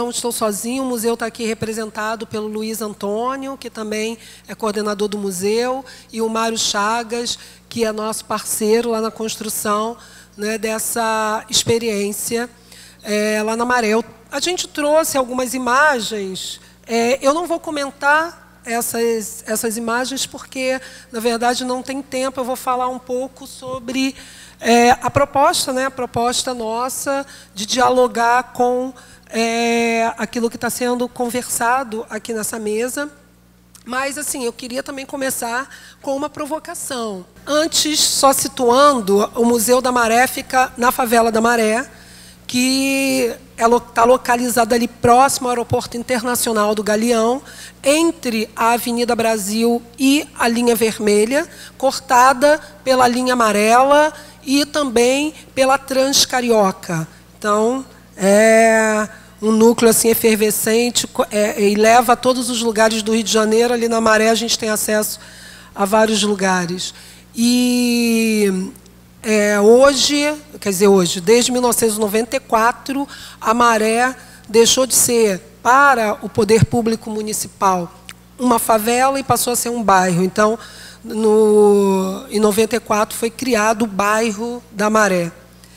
não estou sozinho, o museu está aqui representado pelo Luiz Antônio, que também é coordenador do museu, e o Mário Chagas, que é nosso parceiro lá na construção, né, dessa experiência lá na Maré. A gente trouxe algumas imagens, eu não vou comentar essas imagens porque, na verdade, não tem tempo, eu vou falar um pouco sobre a proposta, né, a proposta nossa de dialogar com aquilo que está sendo conversado aqui nessa mesa. Mas, assim, eu queria também começar com uma provocação. Antes, só situando, o Museu da Maré fica na favela da Maré, que está localizada ali próximo ao Aeroporto Internacional do Galeão, entre a Avenida Brasil e a linha vermelha, cortada pela linha amarela e também pela Transcarioca. Então, um núcleo assim efervescente e leva a todos os lugares do Rio de Janeiro. Ali na Maré a gente tem acesso a vários lugares. E hoje, desde 1994, a Maré deixou de ser, para o poder público municipal, uma favela e passou a ser um bairro. Então, em 94, foi criado o bairro da Maré.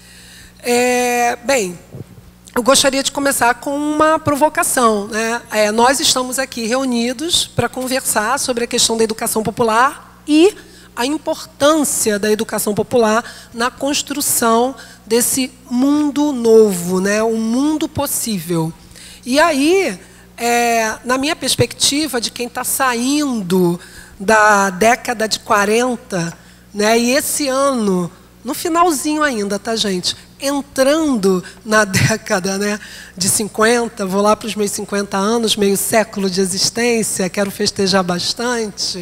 Bem, eu gostaria de começar com uma provocação, né? Nós estamos aqui reunidos para conversar sobre a questão da educação popular e a importância da educação popular na construção desse mundo novo, né? Um mundo possível. E aí, na minha perspectiva, de quem está saindo da década de 40, né? E esse ano, no finalzinho ainda, tá, gente? Entrando na década, né, de 50, vou lá para os meus 50 anos, meio século de existência, quero festejar bastante.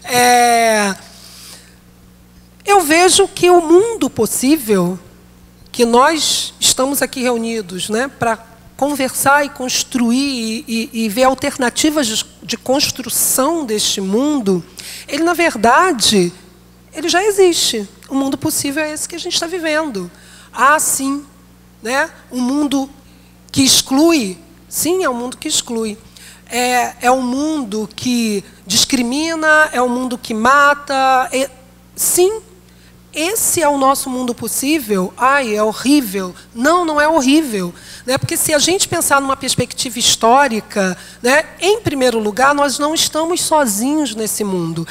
Eu vejo que o mundo possível, que nós estamos aqui reunidos, né, para conversar e construir e ver alternativas de construção deste mundo, ele, na verdade, ele já existe. O mundo possível é esse que a gente está vivendo. Ah, sim, né? Um mundo que exclui? Sim, é um mundo que exclui. É um mundo que discrimina, é um mundo que mata. Sim, esse é o nosso mundo possível. Ai, é horrível. Não, não é horrível. Né? Porque se a gente pensar numa perspectiva histórica, né, em primeiro lugar, nós não estamos sozinhos nesse mundo.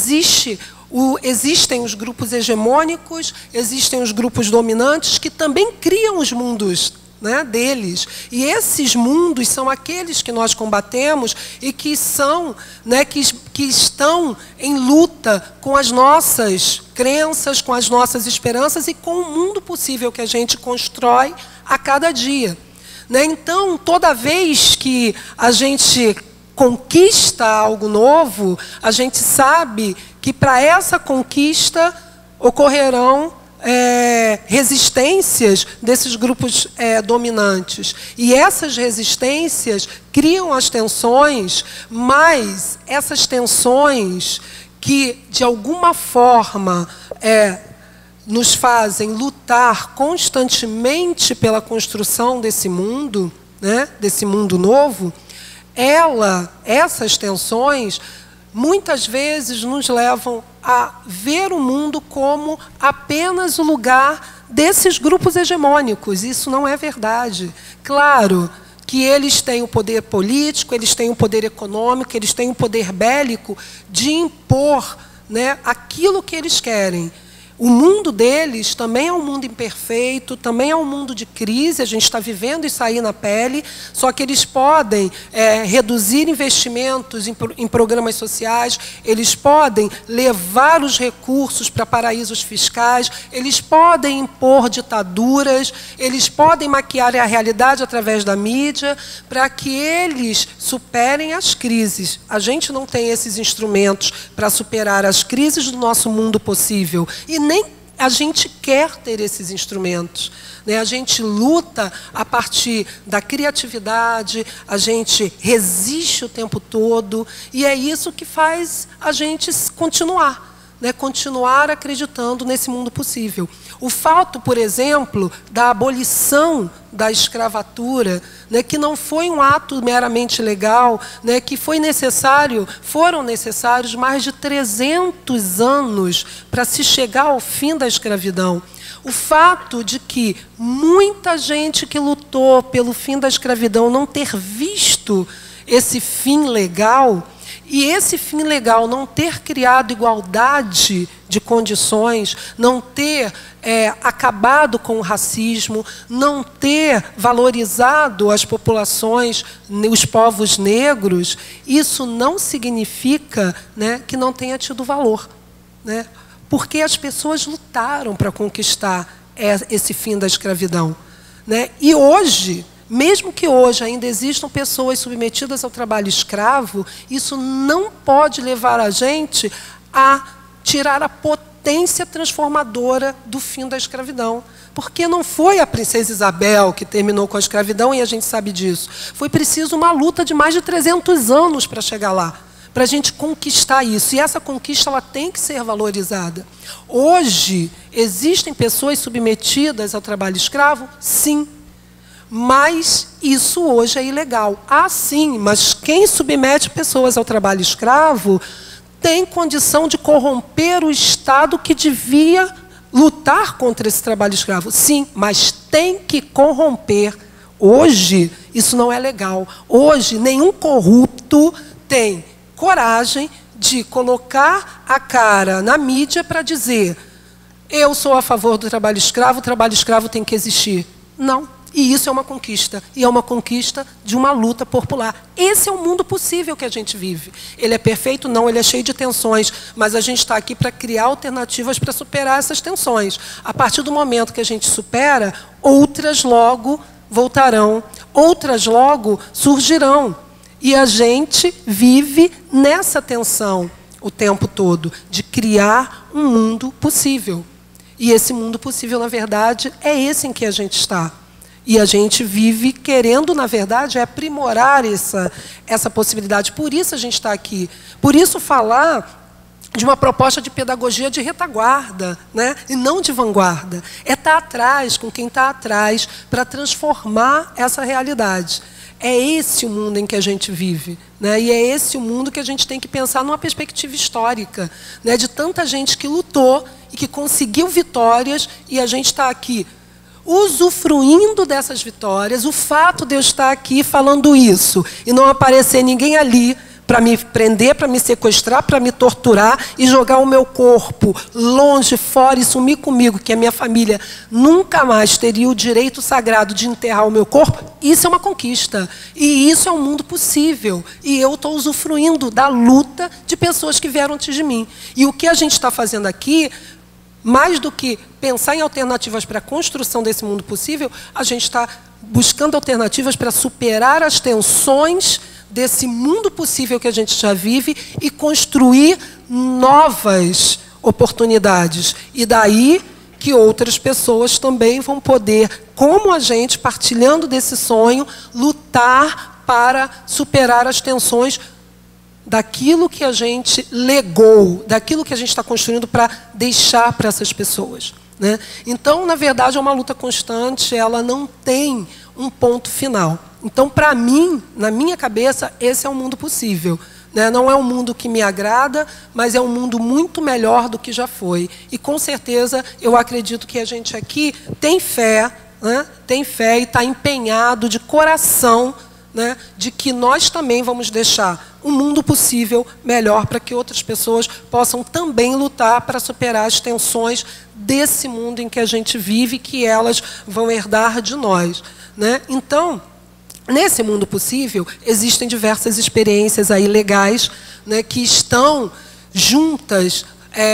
Existem os grupos hegemônicos, existem os grupos dominantes que também criam os mundos, né, deles. E esses mundos são aqueles que nós combatemos e que são, né, que estão em luta com as nossas crenças, com as nossas esperanças e com o mundo possível que a gente constrói a cada dia. Né? Então, toda vez que a gente conquista algo novo, a gente sabe que para essa conquista ocorrerão resistências desses grupos dominantes. E essas resistências criam as tensões, mas essas tensões que, de alguma forma, nos fazem lutar constantemente pela construção desse mundo, né, desse mundo novo, essas tensões muitas vezes nos levam a ver o mundo como apenas o lugar desses grupos hegemônicos. Isso não é verdade. Claro que eles têm o poder político, eles têm o poder econômico, eles têm o poder bélico de impor, né, aquilo que eles querem. O mundo deles também é um mundo imperfeito, também é um mundo de crise, a gente está vivendo isso aí na pele, só que eles podem reduzir investimentos em programas sociais, eles podem levar os recursos para paraísos fiscais, eles podem impor ditaduras, eles podem maquiar a realidade através da mídia para que eles superem as crises. A gente não tem esses instrumentos para superar as crises do nosso mundo possível. E nem a gente quer ter esses instrumentos. Né? A gente luta a partir da criatividade, a gente resiste o tempo todo, e é isso que faz a gente continuar. né, continuar acreditando nesse mundo possível. O fato, por exemplo, da abolição da escravatura, né, que não foi um ato meramente legal, né, que foram necessários mais de 300 anos para se chegar ao fim da escravidão. O fato de que muita gente que lutou pelo fim da escravidão não ter visto esse fim legal, e esse fim legal não ter criado igualdade de condições, não ter acabado com o racismo, não ter valorizado as populações, os povos negros, isso não significa, né, que não tenha tido valor, né? Porque as pessoas lutaram para conquistar esse fim da escravidão, né? E hoje, mesmo que hoje ainda existam pessoas submetidas ao trabalho escravo, isso não pode levar a gente a tirar a potência transformadora do fim da escravidão. Porque não foi a princesa Isabel que terminou com a escravidão, e a gente sabe disso. Foi preciso uma luta de mais de 300 anos para chegar lá, para a gente conquistar isso. E essa conquista ela tem que ser valorizada. Hoje, existem pessoas submetidas ao trabalho escravo? Sim. Mas isso hoje é ilegal. Ah, sim, mas quem submete pessoas ao trabalho escravo tem condição de corromper o Estado que devia lutar contra esse trabalho escravo. Sim, mas tem que corromper. Hoje, isso não é legal. Hoje, nenhum corrupto tem coragem de colocar a cara na mídia para dizer: eu sou a favor do trabalho escravo, o trabalho escravo tem que existir. Não. E isso é uma conquista. E é uma conquista de uma luta popular. Esse é o mundo possível que a gente vive. Ele é perfeito? Não, ele é cheio de tensões. Mas a gente está aqui para criar alternativas para superar essas tensões. A partir do momento que a gente supera, outras logo voltarão. Outras logo surgirão. E a gente vive nessa tensão o tempo todo, de criar um mundo possível. E esse mundo possível, na verdade, é esse em que a gente está. E a gente vive querendo, na verdade, aprimorar essa possibilidade. Por isso a gente está aqui. Por isso falar de uma proposta de pedagogia de retaguarda, né? E não de vanguarda. É estar atrás, com quem está atrás, para transformar essa realidade. É esse o mundo em que a gente vive, né? E é esse o mundo que a gente tem que pensar numa perspectiva histórica, né? De tanta gente que lutou e que conseguiu vitórias, e a gente está aqui usufruindo dessas vitórias. O fato de eu estar aqui falando isso e não aparecer ninguém ali para me prender, para me sequestrar, para me torturar e jogar o meu corpo longe, fora e sumir comigo, que a minha família nunca mais teria o direito sagrado de enterrar o meu corpo, isso é uma conquista. E isso é um mundo possível. E eu estou usufruindo da luta de pessoas que vieram antes de mim. E o que a gente está fazendo aqui, mais do que pensar em alternativas para a construção desse mundo possível, a gente está buscando alternativas para superar as tensões desse mundo possível que a gente já vive e construir novas oportunidades. E daí que outras pessoas também vão poder, como a gente, partilhando desse sonho, lutar para superar as tensões daquilo que a gente legou, daquilo que a gente está construindo para deixar para essas pessoas, né? Então, na verdade, é uma luta constante, ela não tem um ponto final. Então, para mim, na minha cabeça, esse é um mundo possível, né? Não é um mundo que me agrada, mas é um mundo muito melhor do que já foi. E, com certeza, eu acredito que a gente aqui tem fé, né? Tem fé e está empenhado de coração, né, de que nós também vamos deixar um mundo possível melhor para que outras pessoas possam também lutar para superar as tensões desse mundo em que a gente vive, que elas vão herdar de nós, né? Então, nesse mundo possível, existem diversas experiências aí legais, né, que estão juntas,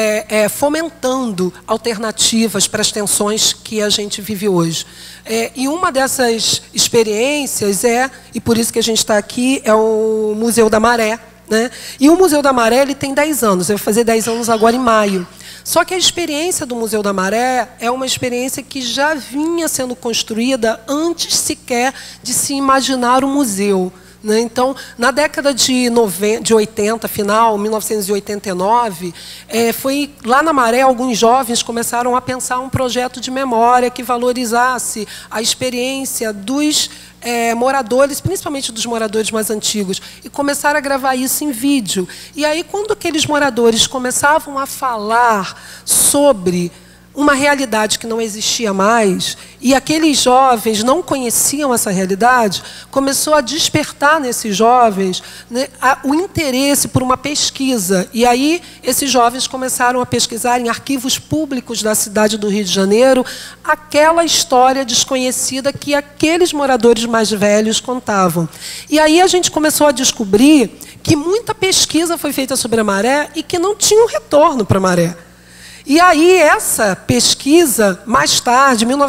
fomentando alternativas para as tensões que a gente vive hoje. E uma dessas experiências e por isso que a gente está aqui, é o Museu da Maré, né? E o Museu da Maré ele tem 10 anos, eu vou fazer 10 anos agora em maio. Só que a experiência do Museu da Maré é uma experiência que já vinha sendo construída antes sequer de se imaginar o museu. né? Então, na década de 80, final, 1989, foi lá na Maré, alguns jovens começaram a pensar um projeto de memória que valorizasse a experiência dos moradores, principalmente dos moradores mais antigos, e começaram a gravar isso em vídeo. E aí, quando aqueles moradores começavam a falar sobre uma realidade que não existia mais, e aqueles jovens não conheciam essa realidade, começou a despertar nesses jovens, né, o interesse por uma pesquisa. E aí esses jovens começaram a pesquisar em arquivos públicos da cidade do Rio de Janeiro aquela história desconhecida que aqueles moradores mais velhos contavam. E aí a gente começou a descobrir que muita pesquisa foi feita sobre a Maré e que não tinha um retorno para a Maré. E aí, essa pesquisa, mais tarde, em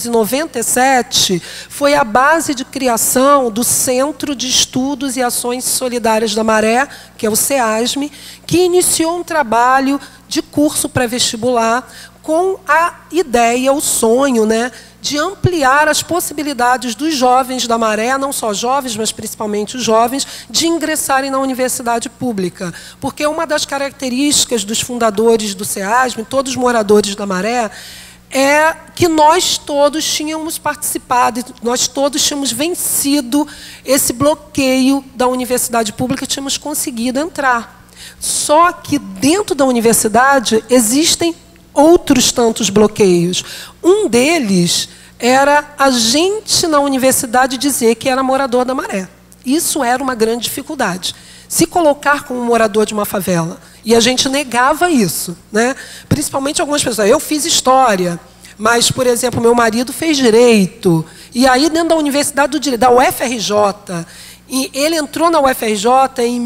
1997, foi a base de criação do Centro de Estudos e Ações Solidárias da Maré, que é o CEASME, que iniciou um trabalho de curso pré-vestibular com a ideia, o sonho, né, de ampliar as possibilidades dos jovens da Maré, não só jovens, mas principalmente os jovens, de ingressarem na universidade pública. Porque uma das características dos fundadores do CEASME, todos os moradores da Maré, é que nós todos tínhamos participado, nós todos tínhamos vencido esse bloqueio da universidade pública, tínhamos conseguido entrar. Só que dentro da universidade existem outros tantos bloqueios. Um deles era a gente na universidade dizer que era morador da Maré. Isso era uma grande dificuldade. Se colocar como morador de uma favela. E a gente negava isso, né? Principalmente algumas pessoas. Eu fiz história, mas, por exemplo, meu marido fez direito. E aí, dentro da Universidade do Direito, da UFRJ, e ele entrou na UFRJ em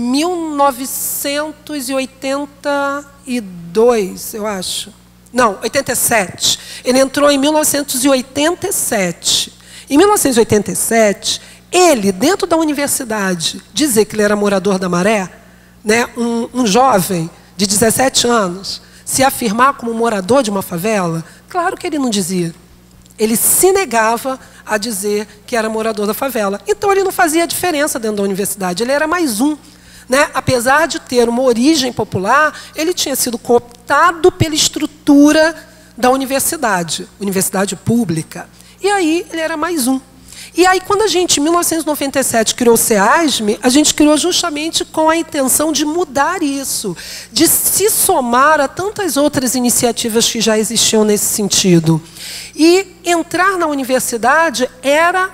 1982, eu acho. Não, 87. Ele entrou em 1987. Em 1987, ele, dentro da universidade, dizer que ele era morador da Maré, né, um jovem de 17 anos, se afirmar como morador de uma favela, claro que ele não dizia. Ele se negava a dizer que era morador da favela. Então, ele não fazia diferença dentro da universidade, ele era mais um. Né? Apesar de ter uma origem popular, ele tinha sido cooptado pela estrutura da universidade pública. E aí ele era mais um. E aí, quando a gente, em 1997, criou o CEASME, a gente criou justamente com a intenção de mudar isso, de se somar a tantas outras iniciativas que já existiam nesse sentido. E entrar na universidade era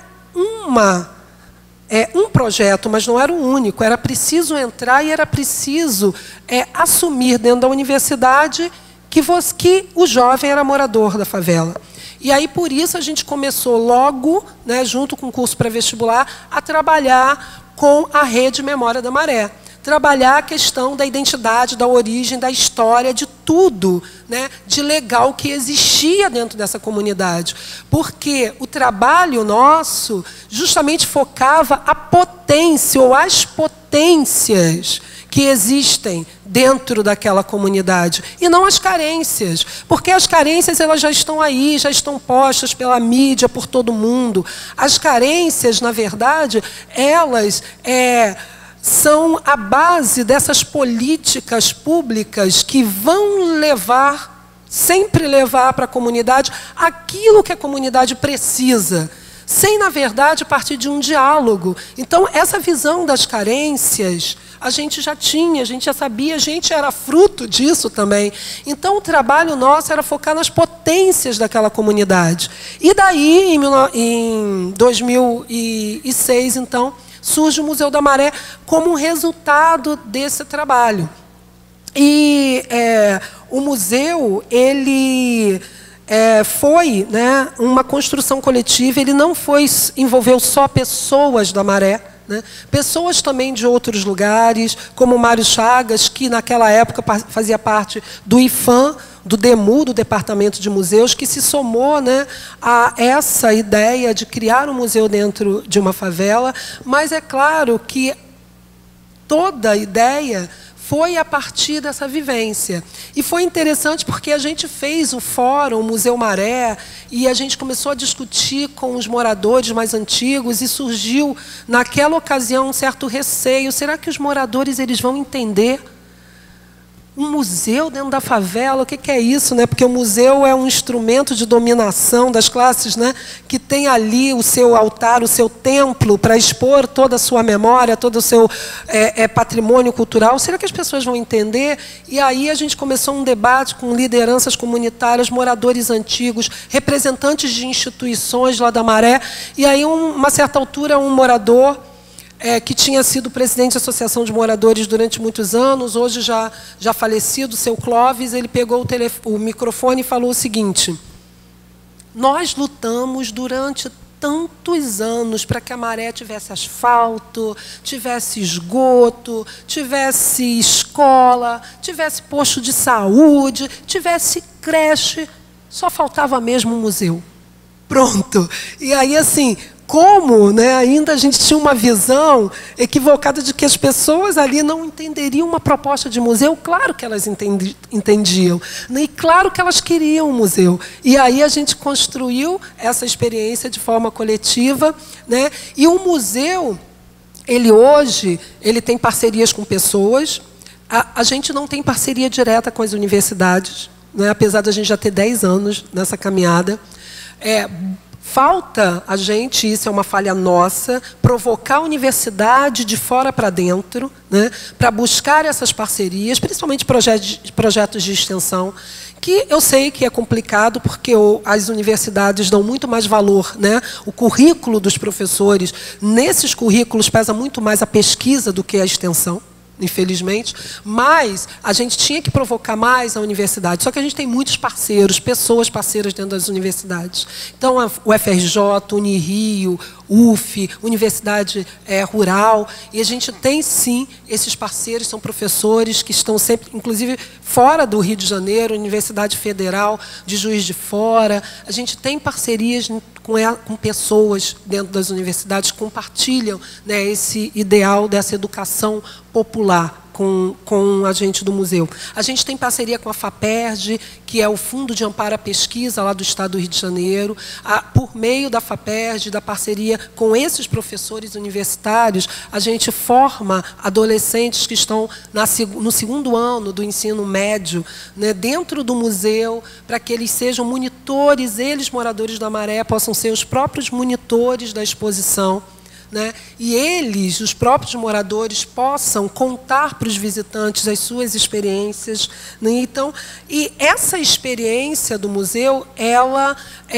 um projeto, mas não era o único. Era preciso entrar e era preciso assumir dentro da universidade que o jovem era morador da favela. E aí, por isso, a gente começou logo, né, junto com o curso pré-vestibular, a trabalhar com a Rede Memória da Maré. Trabalhar a questão da identidade, da origem, da história, de tudo, né, de legal que existia dentro dessa comunidade. Porque o trabalho nosso justamente focava a potência ou as potências que existem dentro daquela comunidade, e não as carências, porque as carências elas já estão aí, já estão postas pela mídia, por todo mundo. As carências, na verdade, elas são a base dessas políticas públicas que vão sempre levar para a comunidade aquilo que a comunidade precisa, sem, na verdade, partir de um diálogo. Então, essa visão das carências, a gente já tinha, a gente já sabia, a gente era fruto disso também. Então, o trabalho nosso era focar nas potências daquela comunidade. E daí, em 2006, então, surge o Museu da Maré como um resultado desse trabalho. E o museu, ele foi, né, uma construção coletiva, ele não envolveu só pessoas da Maré, né, pessoas também de outros lugares, como o Mário Chagas, que naquela época fazia parte do IFAM, do DEMU, do Departamento de Museus, que se somou, né, a essa ideia de criar um museu dentro de uma favela. Mas é claro que toda a ideia foi a partir dessa vivência. E foi interessante porque a gente fez o fórum Museu Maré e a gente começou a discutir com os moradores mais antigos e surgiu, naquela ocasião, um certo receio. Será que os moradores eles vão entender um museu dentro da favela? O que é isso, né? Porque o museu é um instrumento de dominação das classes, né? Que tem ali o seu altar, o seu templo para expor toda a sua memória, todo o seu patrimônio cultural. Será que as pessoas vão entender? E aí a gente começou um debate com lideranças comunitárias, moradores antigos, representantes de instituições lá da Maré. E aí, uma certa altura, um morador que tinha sido presidente da Associação de Moradores durante muitos anos, hoje já falecido, seu Clóvis, ele pegou o microfone e falou o seguinte: nós lutamos durante tantos anos para que a Maré tivesse asfalto, tivesse esgoto, tivesse escola, tivesse posto de saúde, tivesse creche, só faltava mesmo um museu. Pronto. E aí, assim, como, né, ainda a gente tinha uma visão equivocada de que as pessoas ali não entenderiam uma proposta de museu. Claro que elas entendiam, né, e claro que elas queriam um museu. E aí a gente construiu essa experiência de forma coletiva, né, e o museu, ele hoje, ele tem parcerias com pessoas. A gente não tem parceria direta com as universidades, né, apesar de a gente já ter 10 anos nessa caminhada. Falta a gente, isso é uma falha nossa, provocar a universidade de fora para dentro, né, para buscar essas parcerias, principalmente projetos de extensão, que eu sei que é complicado, porque as universidades dão muito mais valor, né? O currículo dos professores, nesses currículos pesa muito mais a pesquisa do que a extensão, infelizmente, mas a gente tinha que provocar mais a universidade. Só que a gente tem muitos parceiros, pessoas parceiras dentro das universidades. Então, o FRJ, Unirio, UF, Universidade Rural, e a gente tem, sim, esses parceiros, são professores que estão sempre, inclusive, fora do Rio de Janeiro, Universidade Federal de Juiz de Fora. A gente tem parcerias com pessoas dentro das universidades que compartilham, né, esse ideal dessa educação popular com a gente do museu. A gente tem parceria com a FAPERJ, que é o Fundo de Amparo à Pesquisa lá do Estado do Rio de Janeiro. Por meio da FAPERJ, da parceria com esses professores universitários, a gente forma adolescentes que estão no segundo ano do ensino médio, né, dentro do museu, para que eles sejam monitores, eles, moradores da Maré, possam ser os próprios monitores da exposição, né? E eles, os próprios moradores, possam contar para os visitantes as suas experiências, né? Então, e essa experiência do museu, ela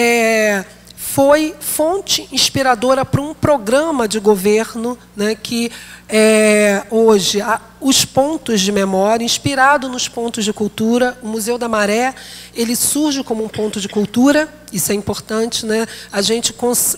foi fonte inspiradora para um programa de governo, né, que hoje os pontos de memória, inspirado nos pontos de cultura. O Museu da Maré, ele surge como um ponto de cultura, isso é importante, né? A gente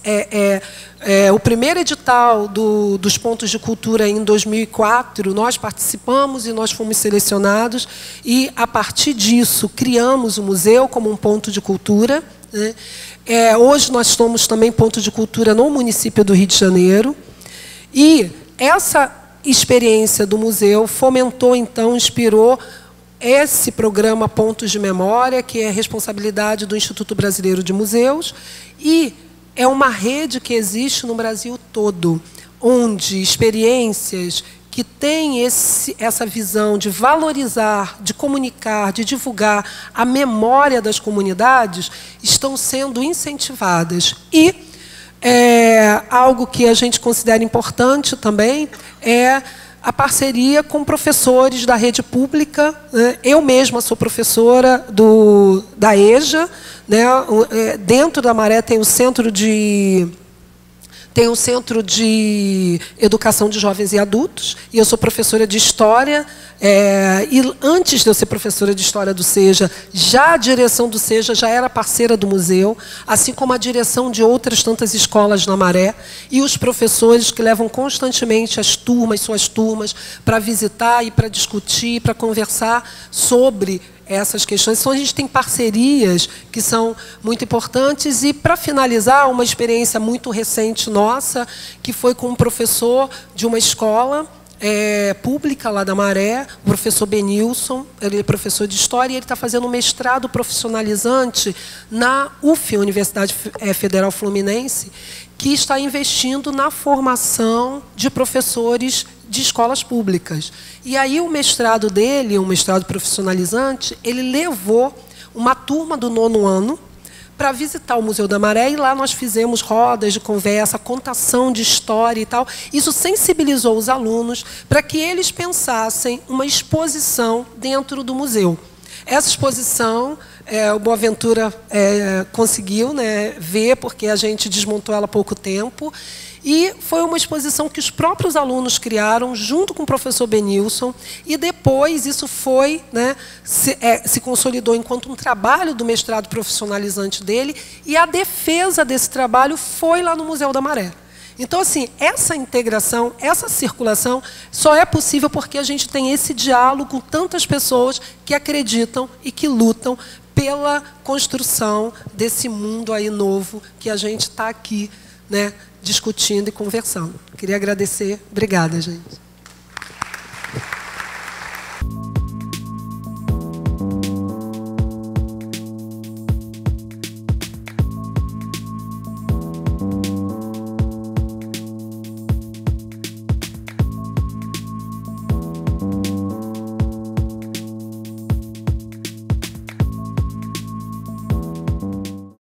o primeiro edital dos pontos de cultura em 2004, nós participamos e nós fomos selecionados, e a partir disso criamos o museu como um ponto de cultura, né? Hoje nós somos também ponto de cultura no município do Rio de Janeiro, e essa experiência do museu fomentou, então, inspirou esse programa Pontos de Memória, que é responsabilidade do Instituto Brasileiro de Museus, e é uma rede que existe no Brasil todo, onde experiências que têm essa visão de valorizar, de comunicar, de divulgar a memória das comunidades, estão sendo incentivadas. E algo que a gente considera importante também é a parceria com professores da rede pública, né? Eu mesma sou professora da EJA, né? Dentro da Maré tem um centro de educação de jovens e adultos, e eu sou professora de História, e antes de eu ser professora de História do SEJA, já a direção do SEJA já era parceira do museu, assim como a direção de outras tantas escolas na Maré, e os professores que levam constantemente suas turmas, para visitar e para discutir, para conversar sobre essas questões. Então, a gente tem parcerias que são muito importantes. E, para finalizar, uma experiência muito recente nossa, que foi com um professor de uma escola pública lá da Maré, o professor Benilson, ele é professor de História, e ele está fazendo um mestrado profissionalizante na UF, Universidade Federal Fluminense, que está investindo na formação de professores de escolas públicas. E aí o mestrado dele, um mestrado profissionalizante, ele levou uma turma do 9º ano para visitar o Museu da Maré, e lá nós fizemos rodas de conversa, contação de história e tal. Isso sensibilizou os alunos para que eles pensassem uma exposição dentro do museu. Essa exposição, o Boaventura conseguiu, né, ver, porque a gente desmontou ela há pouco tempo, e foi uma exposição que os próprios alunos criaram, junto com o professor Benilson, e depois isso foi, né, se consolidou enquanto um trabalho do mestrado profissionalizante dele, e a defesa desse trabalho foi lá no Museu da Maré. Então, assim, essa integração, essa circulação, só é possível porque a gente tem esse diálogo com tantas pessoas que acreditam e que lutam pela construção desse mundo aí novo que a gente está aqui, né, discutindo e conversando. Queria agradecer. Obrigada, gente.